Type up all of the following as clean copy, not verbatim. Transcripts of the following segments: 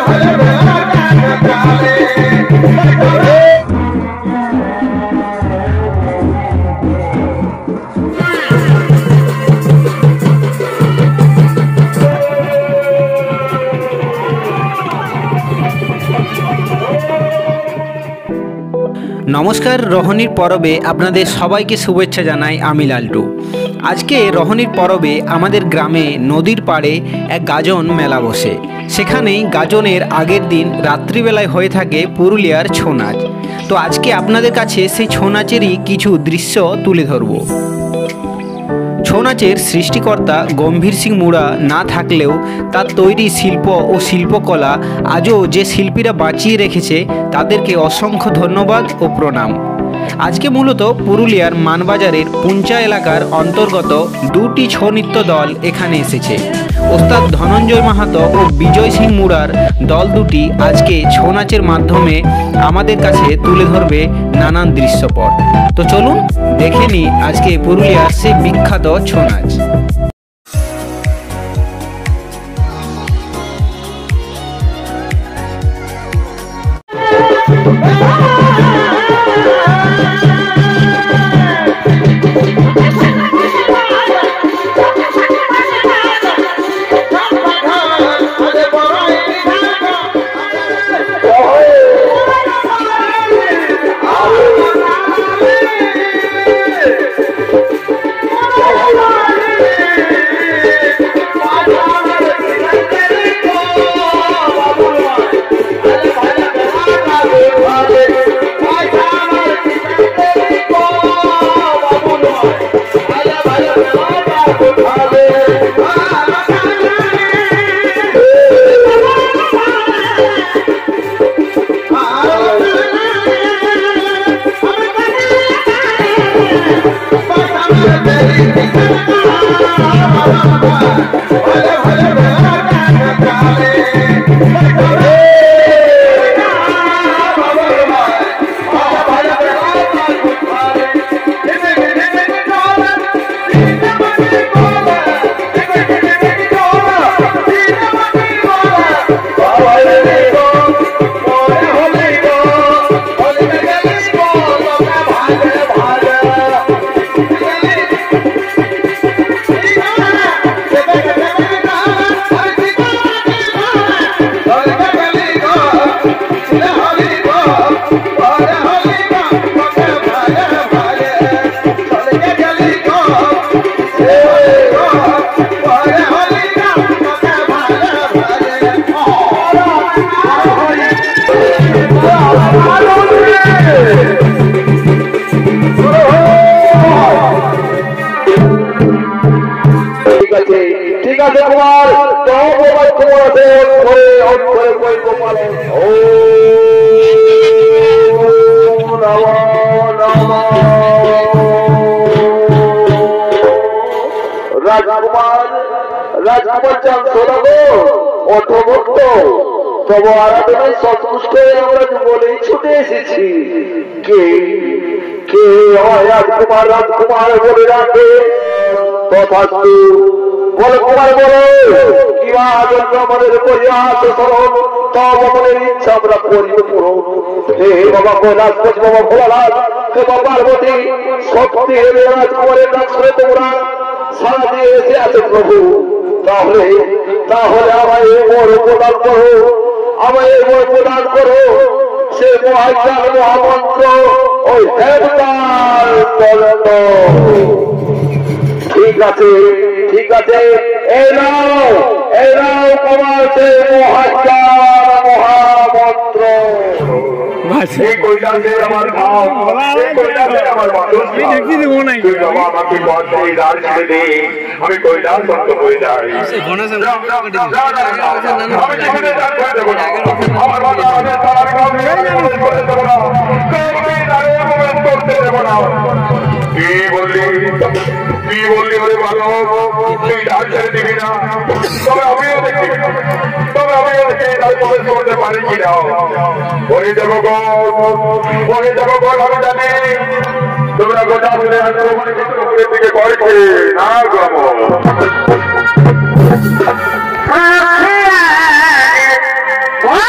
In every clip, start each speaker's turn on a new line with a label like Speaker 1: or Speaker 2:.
Speaker 1: नमस्कार रोहनीर परबे आपनादेर सबाइके शुभेच्छा जानाई आमी लालटू। आज के रोहनीर परबे आमादेर ग्रामे नदीर पाड़े एक गाजन मेला बसे। सेखानेई गाजनेर आगेर दिन रात्रिबेलाय हये थाके पुरुलियार छौ नाच। तो आज के आपनादेर काछे सेई छौ नाचेरई किछु दृश्य तुले धरबो। छौ नाचेर सृष्टिकर्ता गम्भीर सिंह मुड़ा ना थाकलेও तार तैरी शिल्प और शिल्पकला आजो जे शिल्पीरा बाँचिए रेखेছে तादेरके असंख्य धन्यवाद और प्रणाम। आज के मूलत पुरुलियार मानबाजारेर पुंचा एलाकार अंतर्गत दुटी छौ नृत्य दल एखाने एसेছে। ओस्ताद धनंजय माहातो और विजय सिंह मुड़ार दल दुटी आज के छौ नाचेर माध्यमे आमादेर काछे तुले धरबे नानान दृश्यपट। तो चलुन देखे नी आज के पुरुलियार से विख्यात छौ नाच।
Speaker 2: तब आराधनाय सन्तुष्ट हয়ে আমরা বলেই ছুটে এসেছি। কে কে হয় রাজকুমার বলে রাখে তথাস্তু। বল কুমার বলো কিবা জন্য আমাদের প্রয়াস স্মরণ তব মনের ইচ্ছা আমরা করিব পূরণ। হে বাবা কৈলাসপতি বাবা ভোলানাথ হে বাবা পার্বতী শক্তি হে রাজকুমারের নাম শুনে তোমরা সারা দিয়ে এসে আছে প্রভু। তাহলে তাহলে আমায় এই বড় প্রদান করো, আমায় এই বড় প্রদান করো সে মহাজ্ঞান মহামন্ত্র ওই দেবতার তদন্ত। ঠিক আছে ঠিক আছে, এই নাও তোমার সে মহাজ্ঞান মহামন্ত্র। আমার ভাব আমার আমি কৈলাস হয়ে যাই। কি বললি ওরে ভালো তুই ডাক ছেড়ে দিবি না। তবে আমিও দেখি তার প্রবেশ করতে পারি কিনা। বলে দেবো আমি জানি তোমরা গোটা মিলে উপরের দিকে কয়েছে না গো।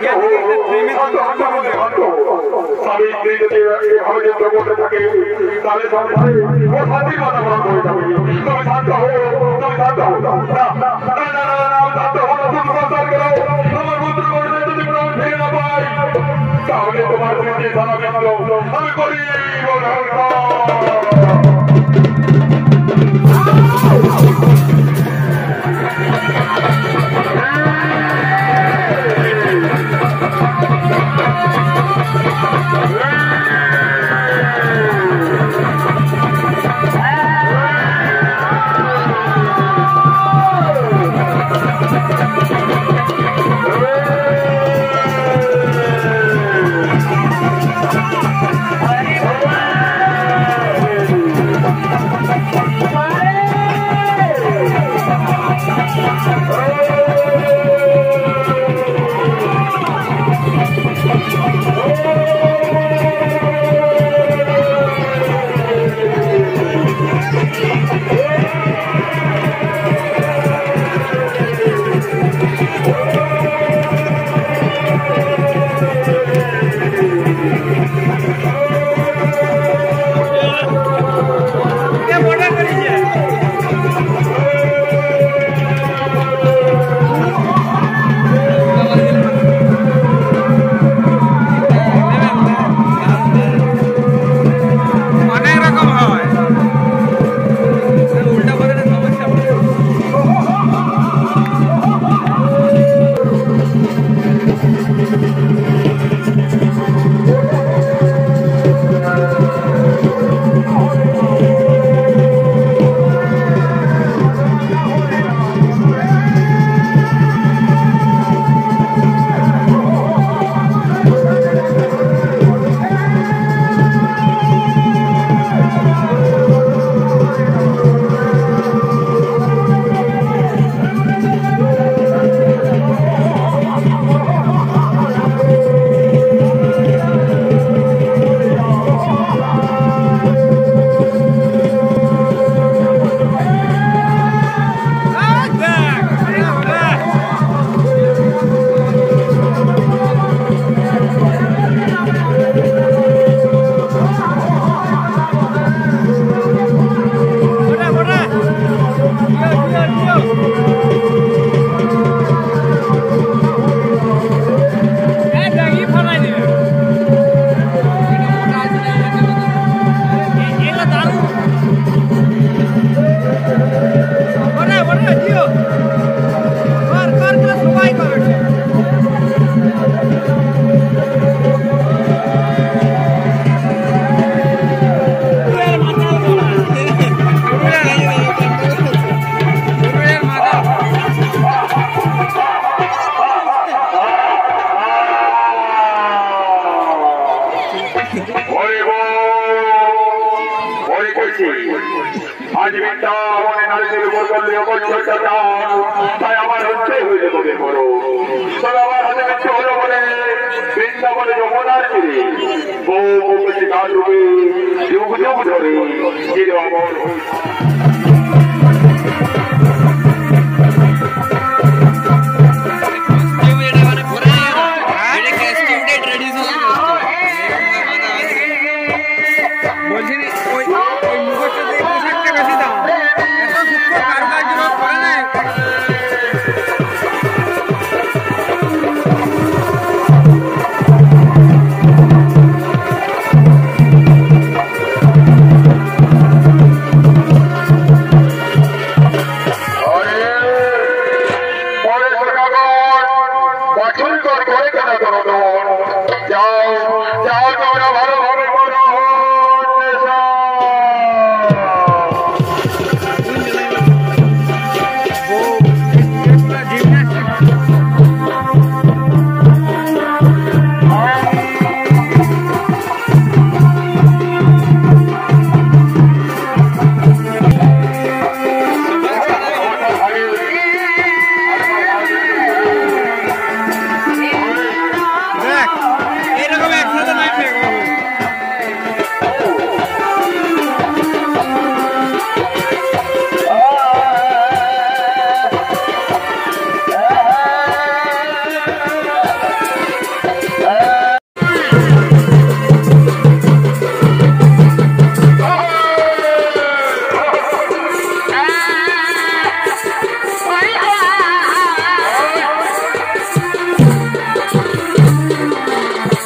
Speaker 2: সাবিত্রী যদি এভাবে যুদ্ধ করতে থাকে তাহলে সংসারে ও শান্তির কথা বলা হয়ে যাবে। তুমি শান্ত হো, তুমি শান্ত হো। আমার পুত্র করলে যদি প্রাণ ফিরে না পাই তাহলে তোমার স্মৃতি সারা বিশ্ব আমি করি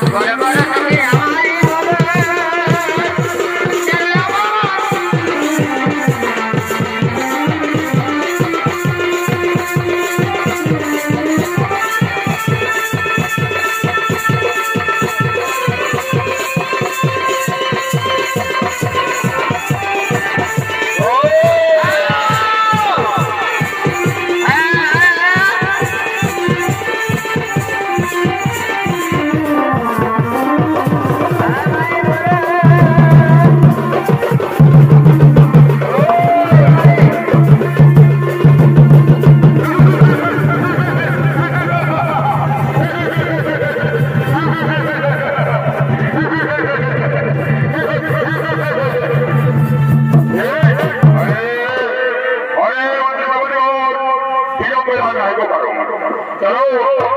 Speaker 2: चलो